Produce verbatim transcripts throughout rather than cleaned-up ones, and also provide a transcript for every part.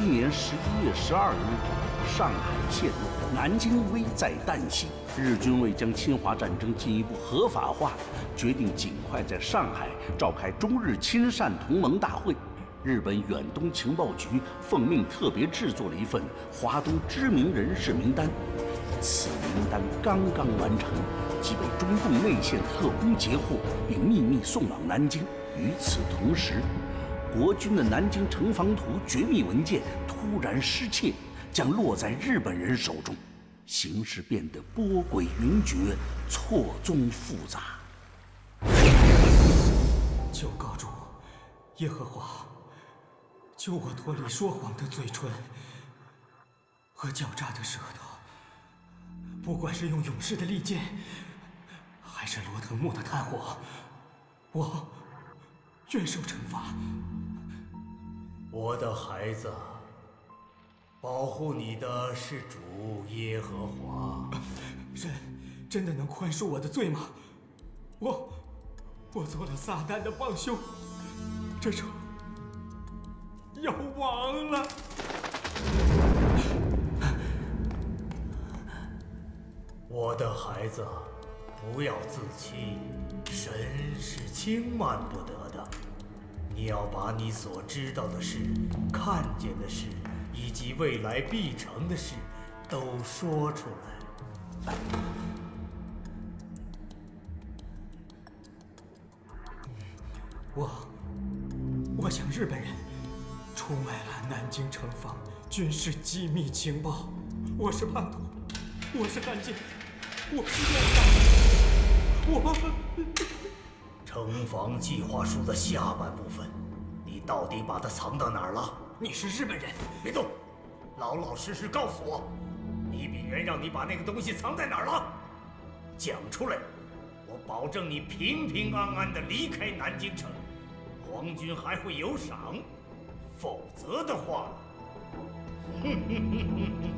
七年十一月十二日，上海陷落，南京危在旦夕。日军为将侵华战争进一步合法化，决定尽快在上海召开中日亲善同盟大会。日本远东情报局奉命特别制作了一份华东知名人士名单，此名单刚刚完成，即被中共内线特工截获，并秘密送往南京。与此同时，国军的南京城防图绝密文件突然失窃，将落在日本人手中，形势变得波诡云谲，错综复杂。 求告主，耶和华，救我脱离说谎的嘴唇和狡诈的舌头。不管是用勇士的利剑，还是罗藤木的炭火，我愿受惩罚。 我的孩子，保护你的是主耶和华。 神真的能宽恕我的罪吗？我我做了撒旦的帮凶，这仇要亡了。 我的孩子，不要自欺，神是轻慢不得的。你要把你所知道的事、看见的事，以及未来必成的事，都说出来。 我我向日本人出卖了南京城防军事机密情报。我是叛徒，我是汉奸，我是恶党。我城防计划书的下半部分，你到底把它藏到哪儿了？ 你是日本人， 别动，老老实实告诉我，李炳元让你把那个东西藏在哪儿了？讲出来，我保证你平平安安的离开南京城，皇军还会有赏。否则的话，哼哼哼哼哼。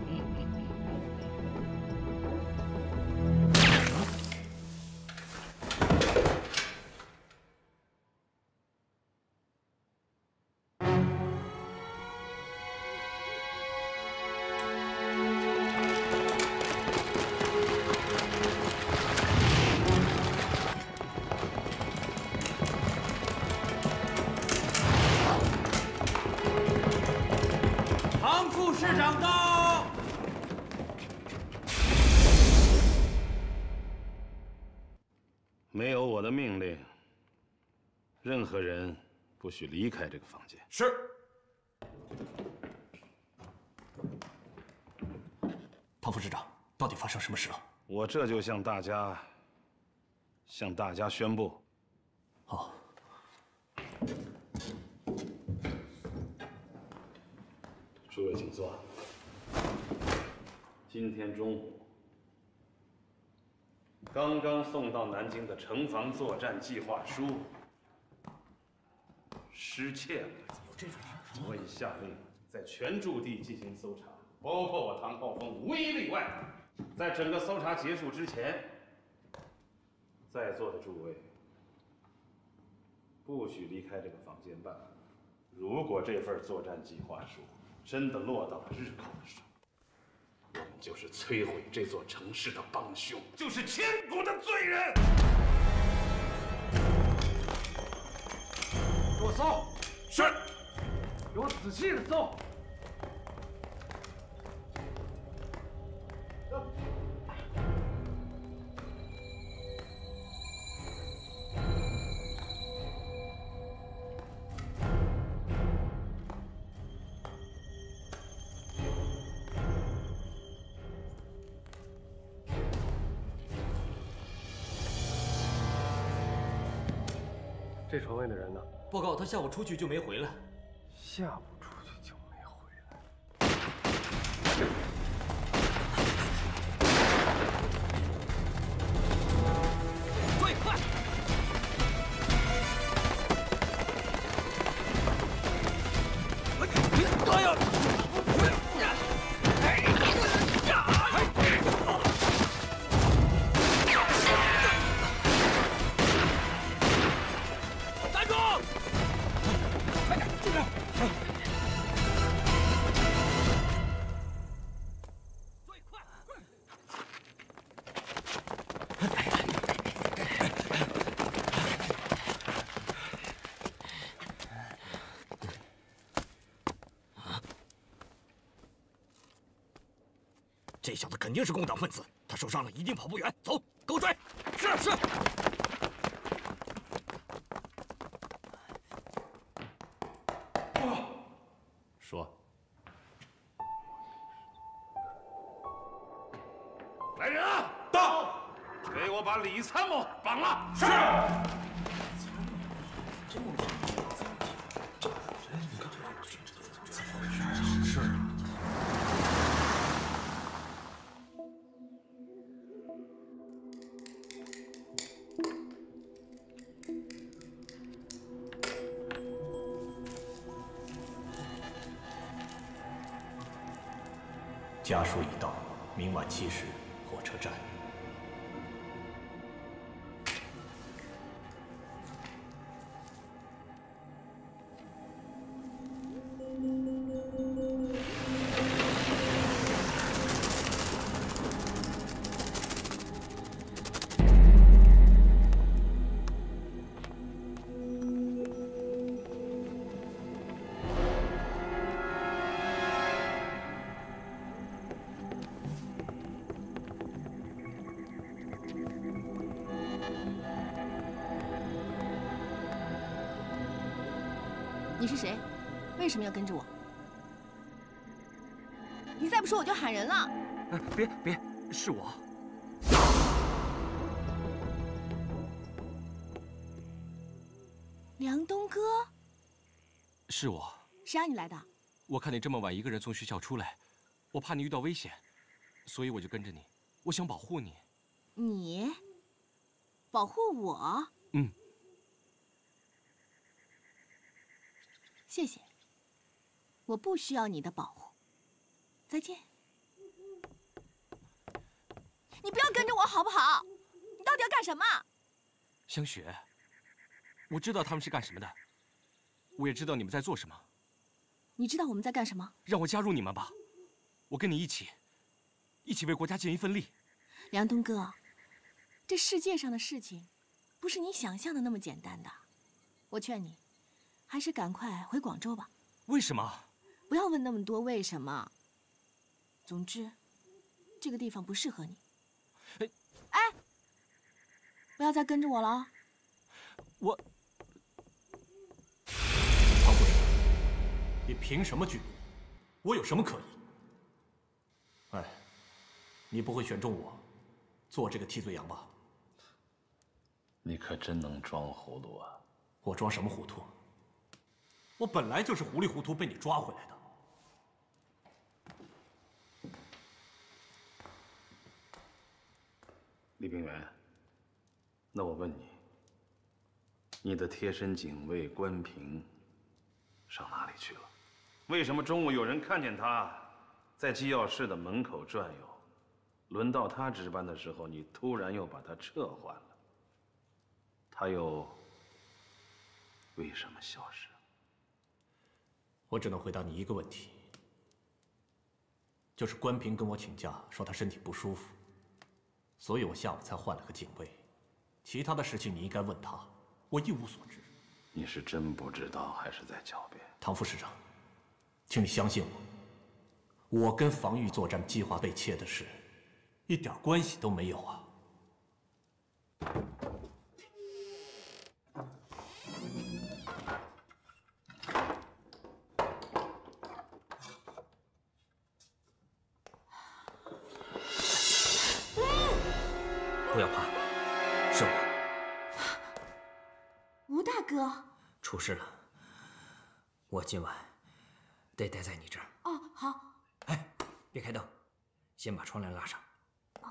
市长到。 没有我的命令，任何人不许离开这个房间。 是。 庞副市长，到底发生什么事了？ 我这就向大家向大家宣布。 好。 诸位请坐。今天中午，刚刚送到南京的城防作战计划书失窃了，我已下令在全驻地进行搜查，包括我唐浩峰无一例外。在整个搜查结束之前，在座的诸位不许离开这个房间半步。如果这份作战计划书真的落到了日寇的手，我们就是摧毁这座城市的帮凶，就是千古的罪人。 给我搜！ 是。 给我仔细的搜。 这床位的人呢？ 报告，他下午出去就没回来。 下午出去就没回来。 追，快！哎呀！ 这小子肯定是共党分子，他受伤了，一定跑不远。走，给我追！是是。 说。来人啊！到！给我把李参谋绑了。是。是。 家书已到，明晚七时，火车站。 你是谁？为什么要跟着我？你再不说我就喊人了！ 哎，别别，是我。 梁东哥， 是我。 谁让你来的？ 我看你这么晚一个人从学校出来，我怕你遇到危险，所以我就跟着你。我想保护你。 你保护我？ 嗯。 谢谢，我不需要你的保护。再见。你不要跟着我好不好？你到底要干什么？ 香雪，我知道他们是干什么的，我也知道你们在做什么。 你知道我们在干什么？ 让我加入你们吧，我跟你一起，一起为国家尽一份力。 梁东哥，这世界上的事情，不是你想象的那么简单的。我劝你。还是赶快回广州吧。 为什么？ 不要问那么多为什么。总之，这个地方不适合你。哎，哎，不要再跟着我了。 我， 唐夫人，你凭什么拒我？我有什么可疑？哎，你不会选中我，做这个替罪羊吧？ 你可真能装糊涂啊！ 我装什么糊涂？我本来就是糊里糊涂被你抓回来的。 李冰原，那我问你，你的贴身警卫关平上哪里去了？为什么中午有人看见他在机要室的门口转悠，轮到他值班的时候，你突然又把他撤换了？他又为什么消失？ 我只能回答你一个问题，就是关平跟我请假说他身体不舒服，所以我下午才换了个警卫。其他的事情你应该问他，我一无所知。 你是真不知道，还是在狡辩？ 唐副市长，请你相信我，我跟防御作战计划被窃的事，一点关系都没有啊。 不要怕，是我。 吴大哥， 出事了，我今晚得待在你这儿。 哦，好。 哎，别开灯，先把窗帘拉上。 哦。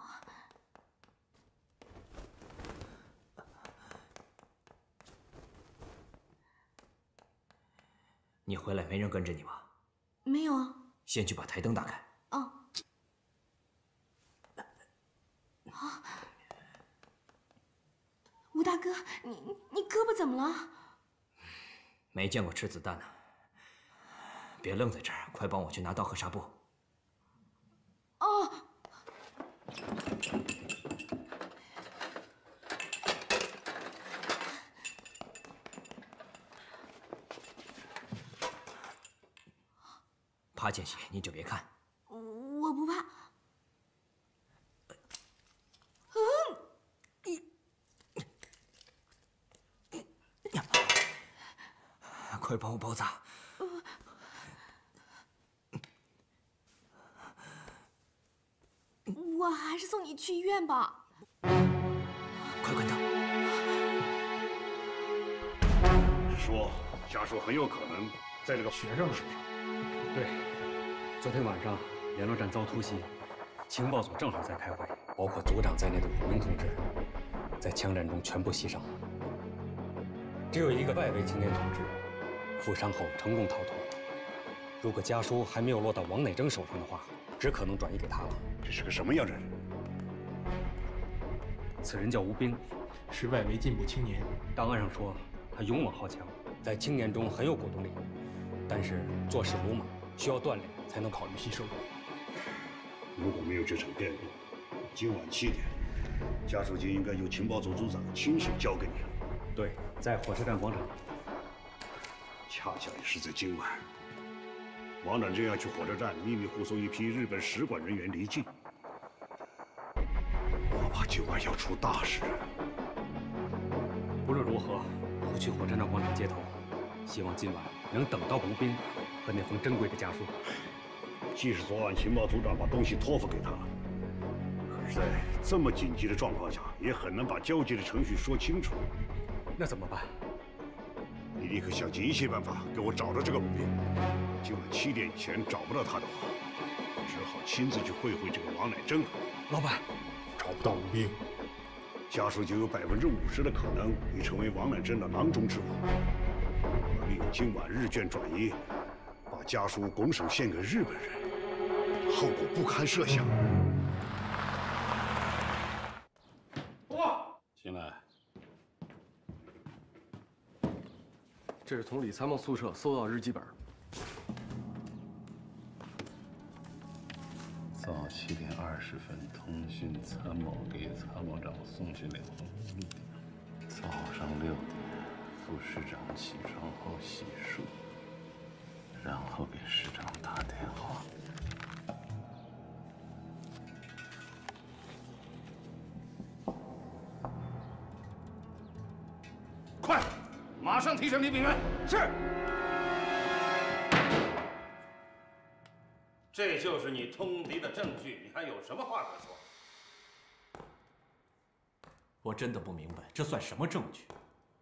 你回来没人跟着你吧？ 没有啊。 先去把台灯打开。 哦。啊。吴大哥，你你胳膊怎么了？ 没见过吃子弹的，别愣在这儿，快帮我去拿刀和纱布。 哦。 怕见血你就别看。 我不怕。 把我包砸。 我还是送你去医院吧。 快滚蛋！ 说家属很有可能在这个学生的手上。 对，昨天晚上联络站遭突袭，情报组正好在开会，包括组长在内的五名同志在枪战中全部牺牲，只有一个外围青年同志负伤后成功逃脱。如果家书还没有落到王乃征手上的话，只可能转移给他了。 这是个什么样的人？ 此人叫吴兵， 是外围进步青年。 档案上说他勇猛好强，在青年中很有果断力，但是做事鲁莽，需要锻炼才能考虑吸收。 如果没有这场变故，今晚七点，家属就应该由情报组组长亲手交给你了。 对，在火车站广场。 恰恰也是在今晚，王乃征要去火车站秘密护送一批日本使馆人员离境，我怕今晚要出大事。 无论如何，我去火车站广场接头，希望今晚能等到吴兵和那封珍贵的家书。 即使昨晚情报组长把东西托付给他，可是在这么紧急的状况下，也很难把交接的程序说清楚。 那怎么办？ 你立刻想尽一切办法给我找到这个吴兵。今晚七点以前找不到他的话，只好亲自去会会这个王乃征了。 老板， 找不到吴兵，家属就有百分之五十的可能会成为王乃征的囊中之物。我利用今晚日券转移，把家书拱手献给日本人，后果不堪设想。 哇，进来。 这是从李参谋宿舍搜到日记本。 早七点二十分，通讯参谋给参谋长送去两封密电。早上六点，副师长起床后洗漱，然后给师长打电话。 快，马上提审李炳元。是。这就是你通敌的证据，你还有什么话可说？ 我真的不明白，这算什么证据？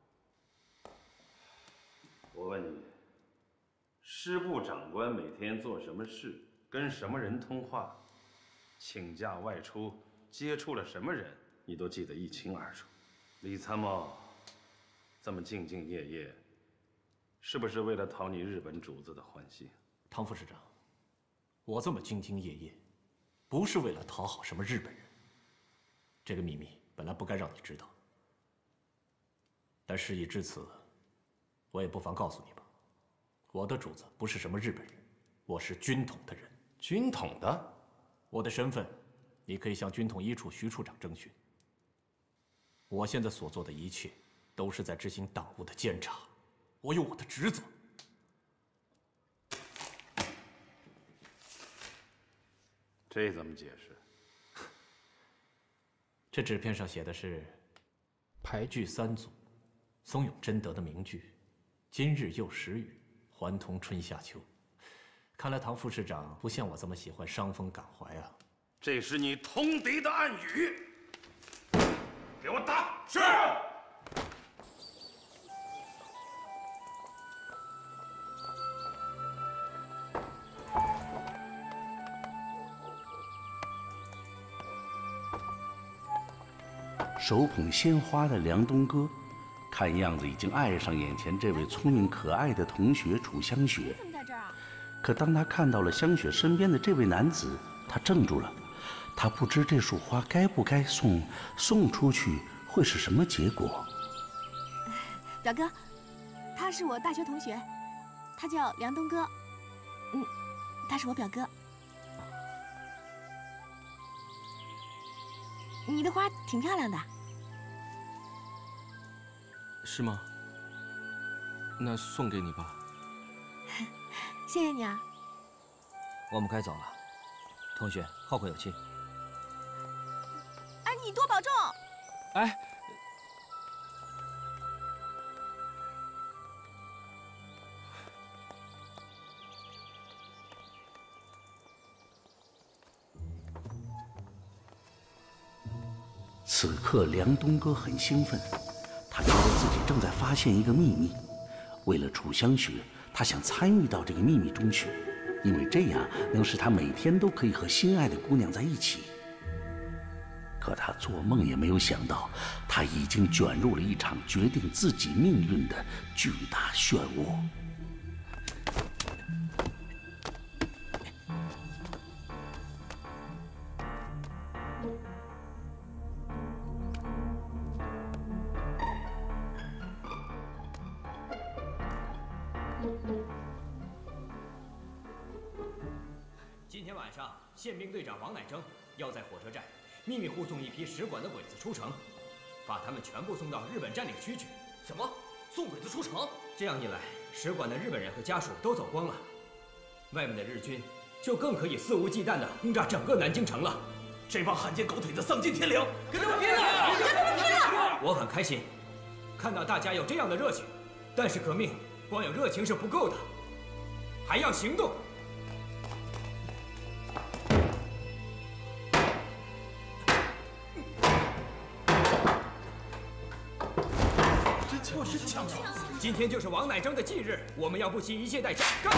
我问你，师部长官每天做什么事，跟什么人通话，请假外出，接触了什么人，你都记得一清二楚。李参谋这么兢兢业业，是不是为了讨你日本主子的欢心？ 唐副师长，我这么兢兢业业，不是为了讨好什么日本人。这个秘密本来不该让你知道，但事已至此，我也不妨告诉你吧。我的主子不是什么日本人，我是军统的人。 军统的？ 我的身份，你可以向军统一处徐处长征询。我现在所做的一切，都是在执行党务的监察，我有我的职责。 这怎么解释？ 这纸片上写的是排句三组，松永真德的名句：“今日又时雨，还同春夏秋。”看来唐副市长不像我这么喜欢伤风感怀啊。 这是你通敌的暗语，给我打！是。 手捧鲜花的梁东哥，看样子已经爱上眼前这位聪明可爱的同学楚香雪。 怎么在这儿啊？ 可当他看到了香雪身边的这位男子，他怔住了。他不知这束花该不该送，送出去会是什么结果。 表哥，他是我大学同学，他叫梁东哥。嗯，他是我表哥。你的花挺漂亮的。 是吗？那送给你吧。 谢谢你啊。 我们该走了，同学，后会有期。 哎，你多保重。 此刻，梁东哥很兴奋，他觉得自己正在发现一个秘密。为了楚香雪，他想参与到这个秘密中去，因为这样能使他每天都可以和心爱的姑娘在一起。可他做梦也没有想到，他已经卷入了一场决定自己命运的巨大漩涡。 今天晚上，宪兵队长王乃征要在火车站秘密护送一批使馆的鬼子出城，把他们全部送到日本占领区去。什么？送鬼子出城？这样一来，使馆的日本人和家属都走光了，外面的日军就更可以肆无忌惮地轰炸整个南京城了。这帮汉奸狗腿子丧尽天良，跟他们拼了！跟他们拼了！我很开心，看到大家有这样的热情，但是革命光有热情是不够的，还要行动。 我真强壮！今天就是王乃征的忌日，我们要不惜一切代价干！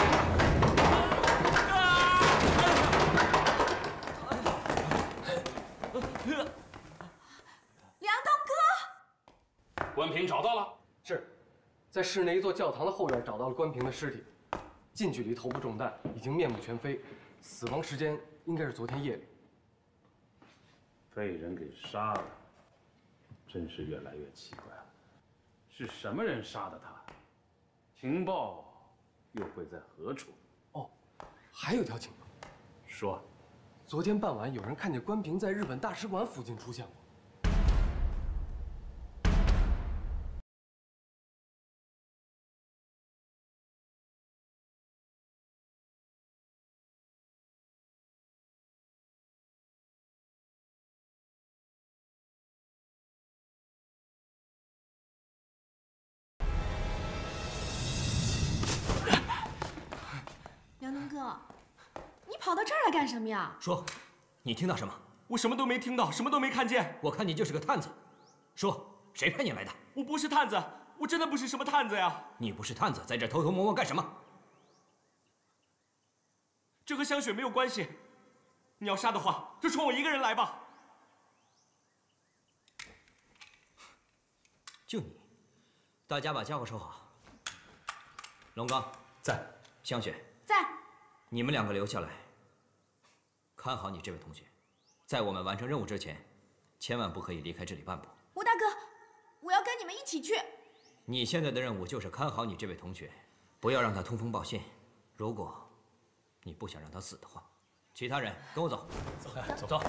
梁东哥， 关平找到了， 是，在市内一座教堂的后院找到了关平的尸体，近距离头部中弹，已经面目全非，死亡时间应该是昨天夜里。 被人给杀了，真是越来越奇怪了。 是什么人杀的他？情报又会在何处？ 哦，还有一条情报。 说， 昨天傍晚有人看见关平在日本大使馆附近出现过。 梁东哥，你跑到这儿来干什么呀？ 说，你听到什么？ 我什么都没听到，什么都没看见。 我看你就是个探子。说，谁派你来的？ 我不是探子，我真的不是什么探子呀。 你不是探子，在这偷偷摸摸干什么？ 这和香雪没有关系。你要杀的话，就冲我一个人来吧。 就你，大家把家伙收好。龙刚在， 香雪。 在， 你们两个留下来，看好你这位同学，在我们完成任务之前，千万不可以离开这里半步。 吴大哥，我要跟你们一起去。 你现在的任务就是看好你这位同学，不要让他通风报信。如果你不想让他死的话，其他人跟我走。走，走，走。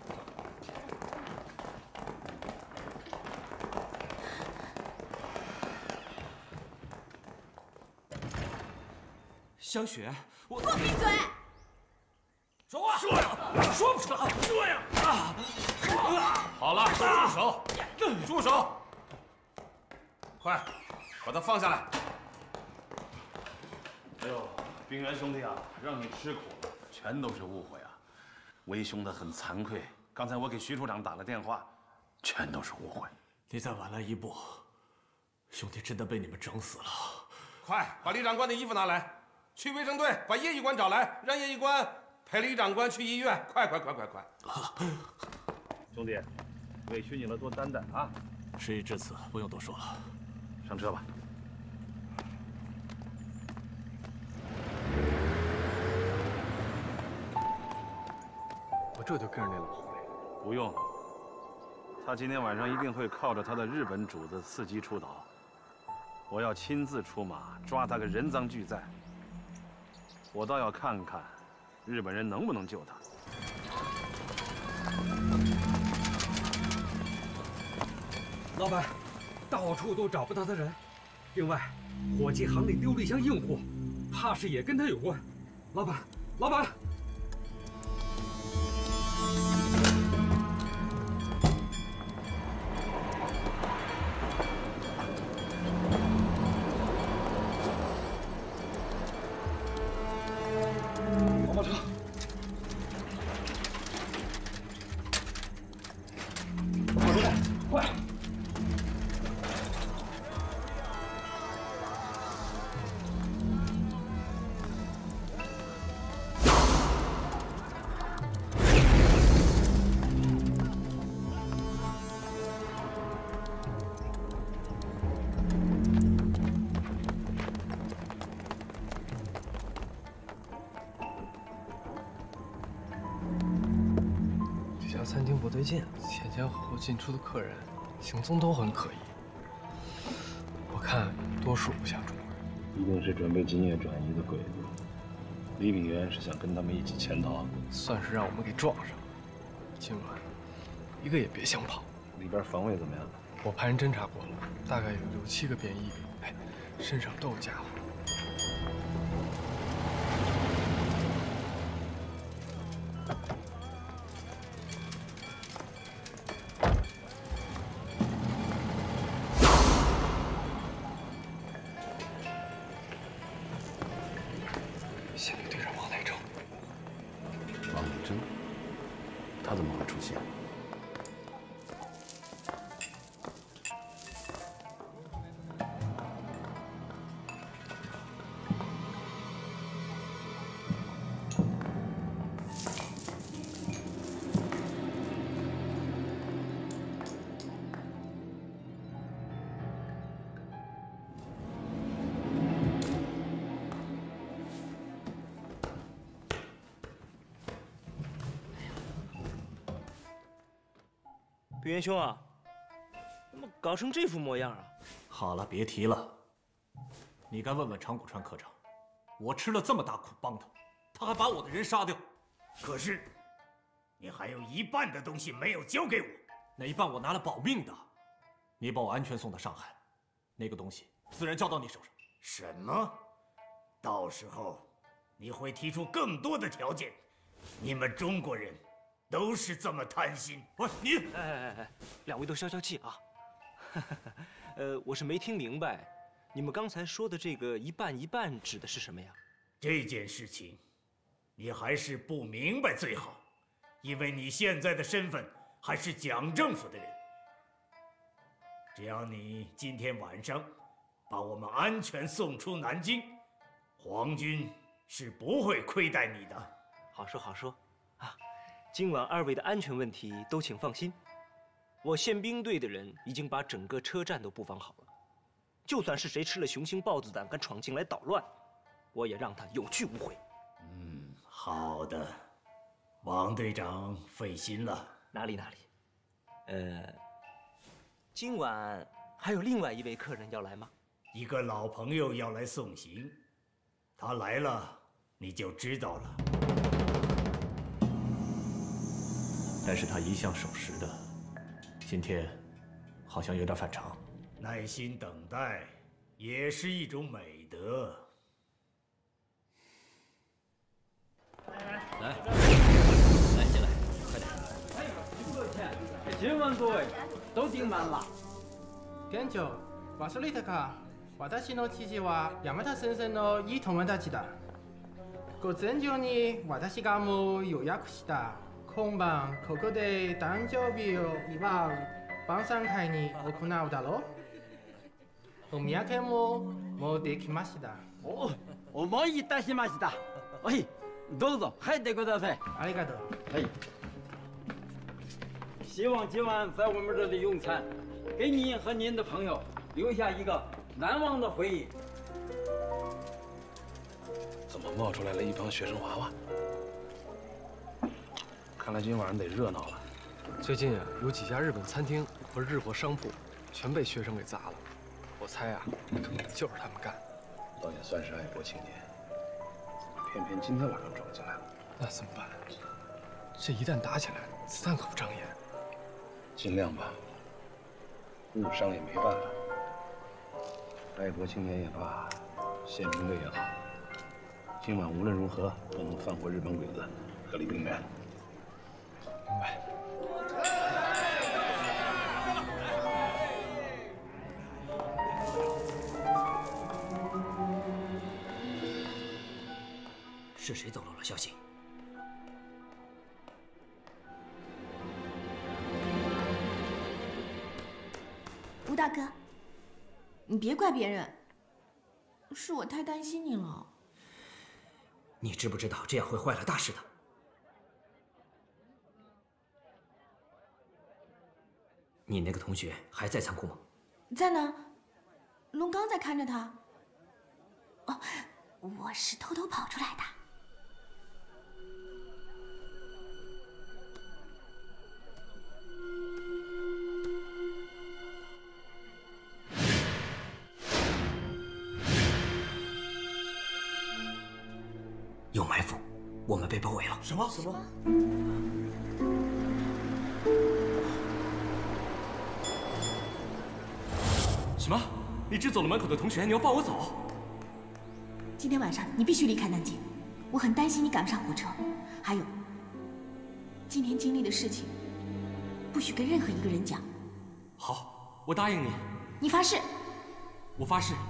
香雪，我给我闭嘴！ 说话！ 说呀！说不出来！说呀！啊！好了，住手！住手！快，把他放下来！哎呦，冰原兄弟啊，让你吃苦了，全都是误会啊！为兄的很惭愧，刚才我给徐处长打了电话，全都是误会。 你再晚来一步，兄弟真的被你们整死了！ 快把李长官的衣服拿来！ 去卫生队把叶医官找来，让叶医官陪李长官去医院。快快快快快！ 兄弟，委屈你了，多担待啊！ 事已至此，不用多说了， 上车吧。 我这就跟着那老狐狸。 不用，他今天晚上一定会靠着他的日本主子伺机出岛。我要亲自出马，抓他个人赃俱在。 我倒要看看，日本人能不能救他。 老板，到处都找不到他人。另外，伙计行里丢了一箱硬货，怕是也跟他有关。老板，老板。 黄包车。跑出来。 餐厅不对劲，前前后后进出的客人行踪都很可疑，我看多数不像中国人， 一定是准备今夜转移的鬼子。李炳元是想跟他们一起潜逃， 算是让我们给撞上了。今晚一个也别想跑。 里边防卫怎么样？ 我派人侦查过了，大概有六七个便衣，哎，身上都有家伙。 宪兵队长王乃正，王乃正，他怎么会出现？ 炳元兄啊，怎么搞成这副模样啊？ 好了，别提了。你该问问长谷川科长，我吃了这么大苦帮他，他还把我的人杀掉。 可是，你还有一半的东西没有交给我。 那一半我拿了保命的。你把我安全送到上海，那个东西自然交到你手上。 什么？到时候你会提出更多的条件。你们中国人。 都是这么贪心。 不是你， 哎哎哎，两位都消消气啊。呃，我是没听明白，你们刚才说的这个一半一半指的是什么呀？ 这件事情，你还是不明白最好，因为你现在的身份还是蒋政府的人。只要你今天晚上把我们安全送出南京，皇军是不会亏待你的。 好说好说啊。 今晚二位的安全问题都请放心，我宪兵队的人已经把整个车站都布防好了，就算是谁吃了雄心豹子胆敢闯进来捣乱，我也让他有去无回。 嗯，好的，王队长费心了。 哪里哪里，呃，今晚还有另外一位客人要来吗？ 一个老朋友要来送行，他来了你就知道了。 但是他一向守时的，今天好像有点反常。 耐心等待也是一种美德。 来，来进来，快点。 十万队都订满了。店長、忘れたか？私の父は山田先生のいい友達だ。午前中に私がもう予約した。 今晩ここで誕生日を祝う晩餐会に行うだろう。お土産ももうできました。 お、思いいたしました。はい、どうぞ入ってください。 ありがとう。 はい。希望今晚在我们这里用餐，给您和您的朋友留下一个难忘的回忆。 怎么冒出来了一帮学生娃娃？ 看来今晚上得热闹了。 最近啊，有几家日本餐厅和日货商铺全被学生给砸了。我猜啊，就是他们干。 倒也算是爱国青年，偏偏今天晚上撞进来了。 那怎么办？这一旦打起来，子弹可不长眼。 尽量吧，误伤也没办法。爱国青年也罢，宪兵队也好，今晚无论如何不能放过日本鬼子和李炳元。 明白。 是谁走漏了消息？ 吴大哥，你别怪别人，是我太担心你了。 你知不知道这样会坏了大事的？ 你那个同学还在仓库吗？ 在呢，龙刚在看着他。哦，我是偷偷跑出来的。 我们被包围了。 什么？什么？ 什么？你支走了门口的同学，你要放我走？ 今天晚上你必须离开南京，我很担心你赶不上火车。还有，今天经历的事情，不许跟任何一个人讲。 好，我答应你。 你发誓？ 我发誓。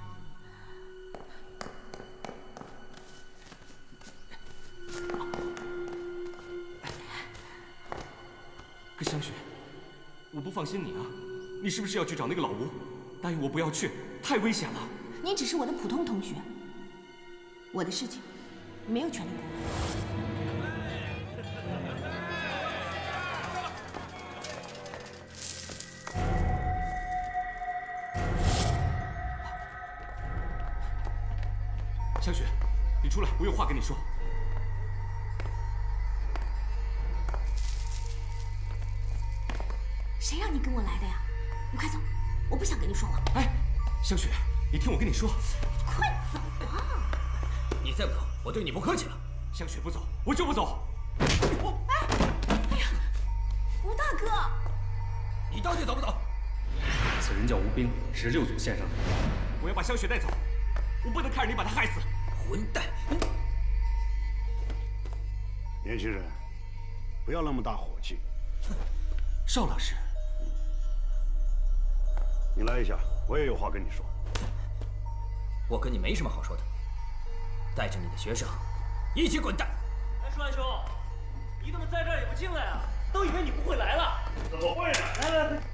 可香雪，我不放心你啊！你是不是要去找那个老吴？答应我不要去，太危险了。 你只是我的普通同学，我的事情你没有权利过问。 香雪，你出来，我有话跟你说。 谁让你跟我来的呀？你快走，我不想跟你说话。 哎，香雪，你听我跟你说， 快走啊！ 你再不走，我对你不客气了。香雪不走，我就不走。 我哎，哎呀，吴大哥， 你到底走不走？ 此人叫吴冰，十六组线上的。 我要把香雪带走，我不能看着你把她害死。混蛋！ 年轻人，不要那么大火气。 邵老师。 你来一下，我也有话跟你说。 我跟你没什么好说的，带着你的学生一起滚蛋！ 哎，舒安兄，你怎么在这儿也不进来啊？都以为你不会来了。 怎么会呢？ 来来来。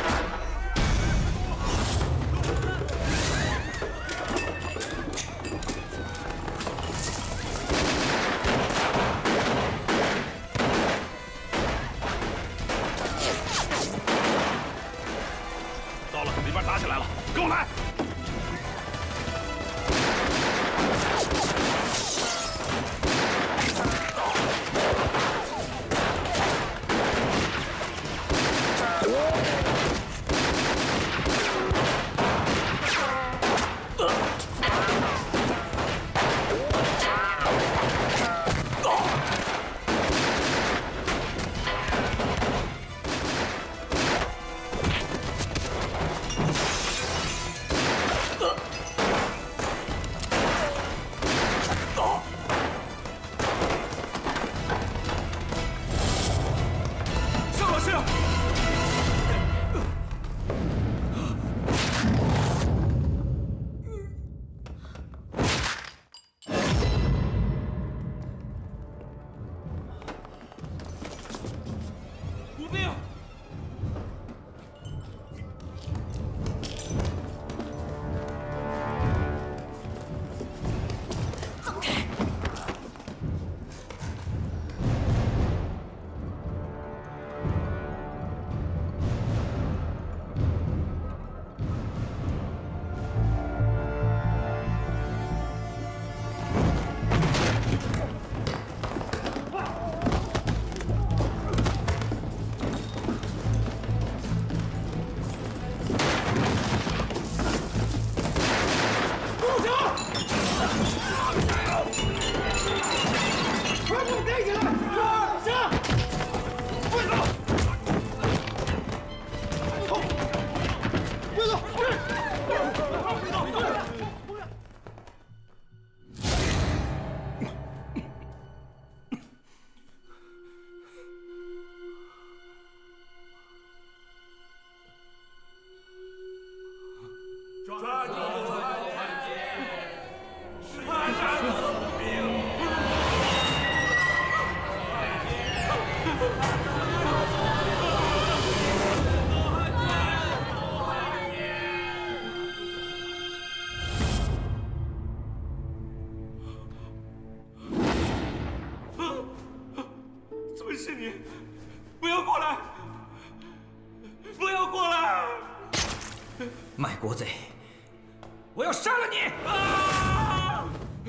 打起来了，跟我来！ 卖国贼！我要杀了你！啊！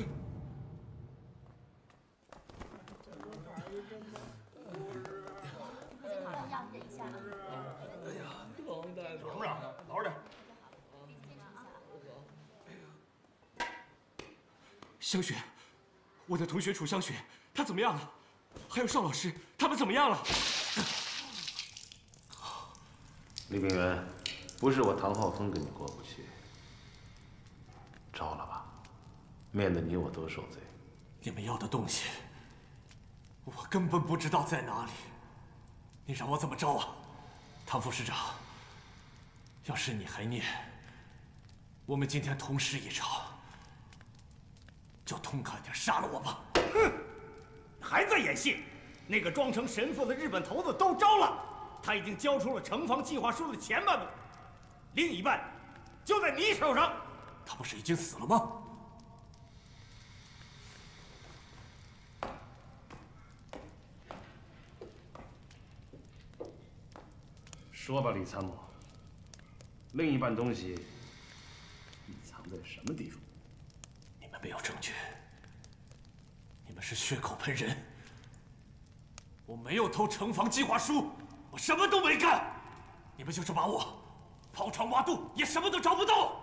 哎呀，王大夫，董事长，老实点。 香雪，我的同学楚香雪他怎么样了？还有邵老师，他们怎么样了？ 李炳元，不是我唐浩峰跟你过不去，招了吧，免得你我都受罪。 你们要的东西，我根本不知道在哪里，你让我怎么招啊？唐副师长，要是你还念，我们今天同时一朝，就痛快点杀了我吧！ 哼，还在演戏？那个装成神父的日本头子都招了。 他已经交出了城防计划书的前半部，另一半就在你手上。 他不是已经死了吗？ 说吧，李参谋，另一半东西你藏在什么地方？ 你们没有证据，你们是血口喷人。我没有偷城防计划书。 我什么都没干，你们就是把我刨床挖肚，也什么都找不到。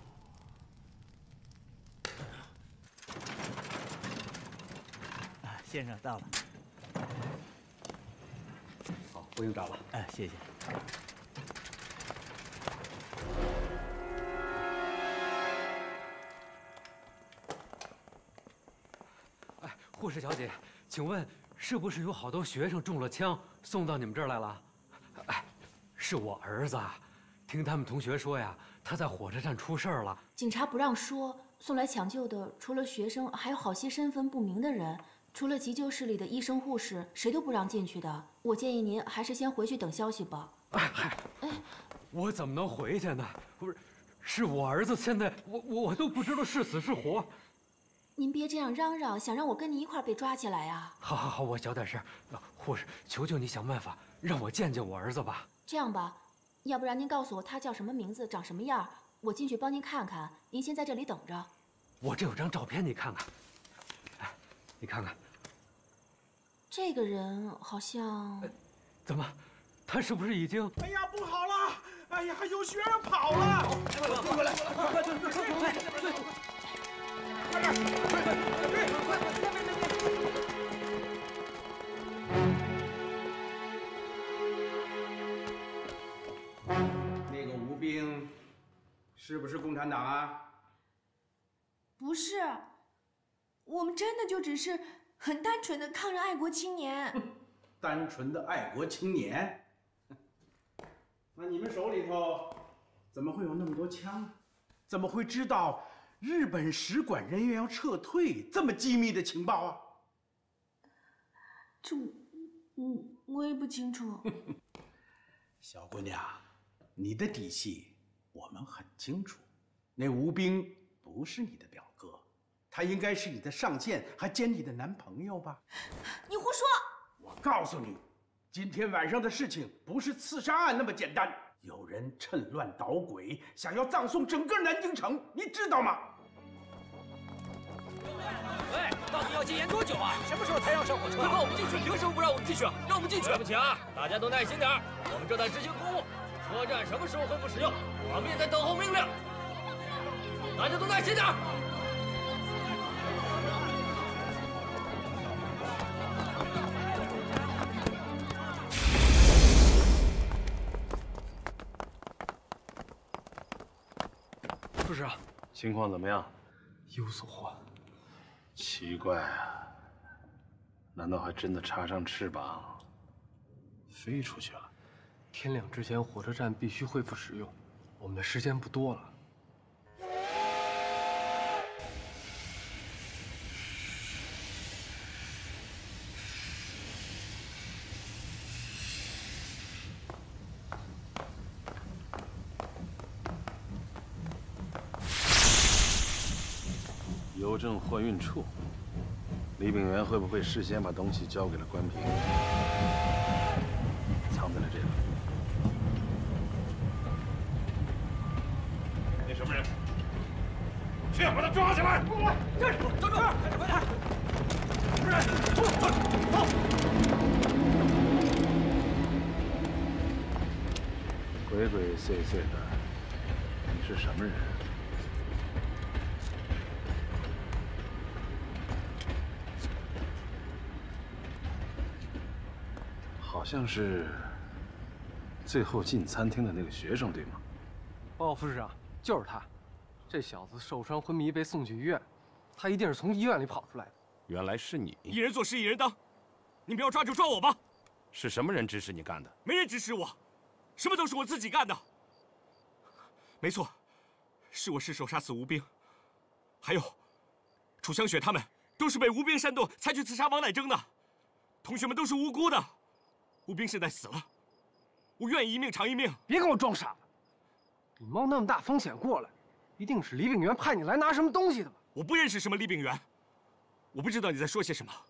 啊，先生到了。 好，不用找了。 哎，谢谢。 哎，护士小姐，请问是不是有好多学生中了枪？ 送到你们这儿来了，哎，是我儿子，听他们同学说呀，他在火车站出事儿了。 警察不让说，送来抢救的除了学生，还有好些身份不明的人，除了急救室里的医生、护士，谁都不让进去的。我建议您还是先回去等消息吧。 哎嗨，哎，我怎么能回去呢？不是，是我儿子，现在我我我都不知道是死是活。 您别这样嚷嚷，想让我跟你一块儿被抓起来呀？ 好，好，好，我小点声。护士，求求你想办法让我见见我儿子吧。 这样吧，要不然您告诉我他叫什么名字，长什么样，我进去帮您看看。您先在这里等着。 我这有张照片，你看看。哎，你看看。 这个人好像…… 怎么？他是不是已经…… 哎呀，不好了！哎呀，有学生跑了！ 快快过来！快快快快快！ 快点！快快快快！那边那边！ 那个吴兵，是不是共产党啊？ 不是，我们真的就只是很单纯的抗日爱国青年。 单纯的爱国青年？那你们手里头怎么会有那么多枪？怎么会知道？ 日本使馆人员要撤退，这么机密的情报啊！ 这，我我也不清楚。 小姑娘，你的底细我们很清楚。那吴兵不是你的表哥，他应该是你的上线，还兼你的男朋友吧？ 你胡说！ 我告诉你，今天晚上的事情不是刺杀案那么简单。 有人趁乱捣鬼，想要葬送整个南京城，你知道吗？ 喂，到底要禁言多久啊？什么时候才让上火车？快放我们进去！凭什么不让我们进去啊？让我们进去！对不起啊，大家都耐心点，我们正在执行公务，车站什么时候恢复使用，我们也在等候命令。大家都耐心点。 副市长， 情况怎么样？ 有所获。 奇怪啊，难道还真的插上翅膀飞出去了？ 天亮之前，火车站必须恢复使用，我们的时间不多了。 邮政货运处，李炳元会不会事先把东西交给了关平，藏在了这里？那什么人？去把他抓起来！过来，站住！站住！快点，快点！什么人？走走走！鬼鬼祟祟的，你是什么人？ 好像是最后进餐厅的那个学生，对吗？ 报告副市长，就是他。这小子受伤昏迷，被送去医院，他一定是从医院里跑出来的。 原来是你！ 一人做事一人当，你们要抓就抓我吧。 是什么人指使你干的？ 没人指使我，什么都是我自己干的。没错，是我失手杀死吴兵，还有楚香雪他们都是被吴兵煽动才去刺杀王乃征的。同学们都是无辜的，吴兵现在死了，我愿意一命偿一命。 别跟我装傻了，你冒那么大风险过来，一定是李炳元派你来拿什么东西的吧？ 我不认识什么李炳元，我不知道你在说些什么。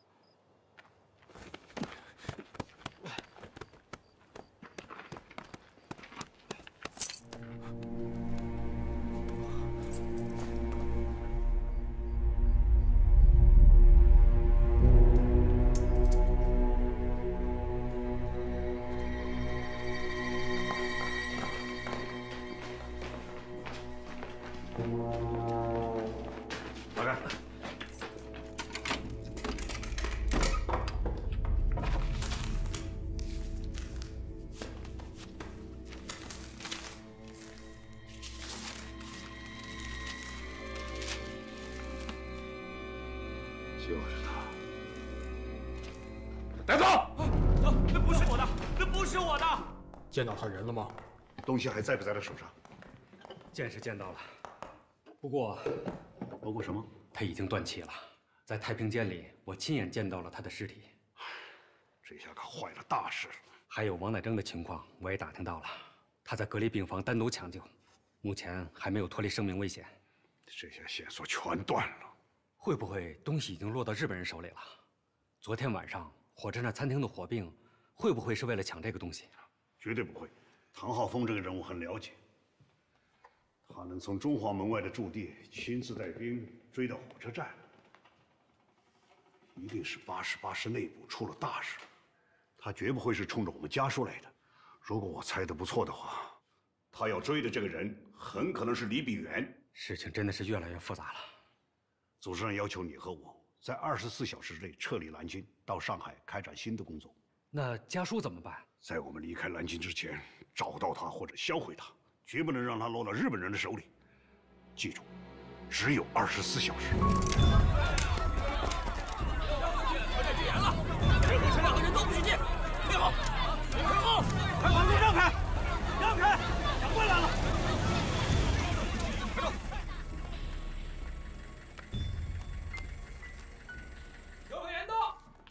老干。就是他，带走！ 走，那不是我的，那不是我的。 见到他人了吗？ 东西还在不在他手上？ 见是见到了，不过， 包括什么？ 他已经断气了。在太平间里，我亲眼见到了他的尸体。 这下可坏了大事了。 还有王乃征的情况，我也打听到了，他在隔离病房单独抢救，目前还没有脱离生命危险。 这下线索全断了。 会不会东西已经落到日本人手里了？昨天晚上火车站餐厅的火并，会不会是为了抢这个东西？ 绝对不会。唐浩峰这个人我很了解，他能从中华门外的驻地亲自带兵追到火车站，一定是八十八师内部出了大事。他绝不会是冲着我们家属来的。如果我猜得不错的话，他要追的这个人很可能是李炳元。 事情真的是越来越复杂了。 组织上要求你和我在二十四小时内撤离南京，到上海开展新的工作。 那家书怎么办？ 在我们离开南京之前，找到他或者销毁他，绝不能让他落到日本人的手里。记住，只有二十四小时。 我这拒严了，任何车辆和人都不许进。退后，退后，把马路让开，让开，长官来了。快走。有个严到。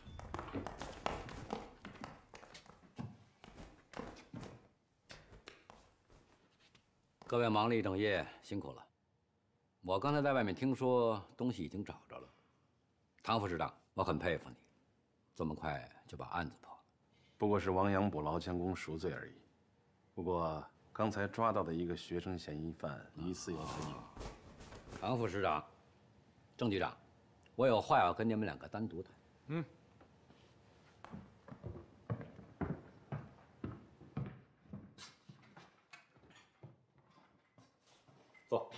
各位忙了一整夜，辛苦了。我刚才在外面听说东西已经找着了。唐副市长，我很佩服你，这么快就把案子破了。 不过是亡羊补牢，将功赎罪而已。不过刚才抓到的一个学生嫌疑犯，疑似有他影。 唐副市长，郑局长，我有话要跟你们两个单独谈。 嗯。 坐。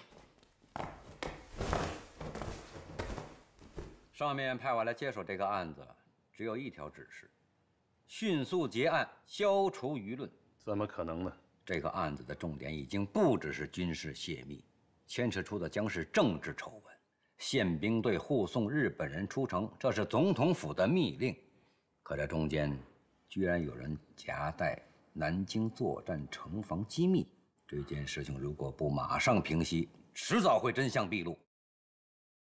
上面派我来接手这个案子，只有一条指示：迅速结案，消除舆论。 怎么可能呢？ 这个案子的重点已经不只是军事泄密，牵扯出的将是政治丑闻。宪兵队护送日本人出城，这是总统府的密令。可这中间，居然有人夹带南京作战城防机密。这件事情如果不马上平息，迟早会真相毕露。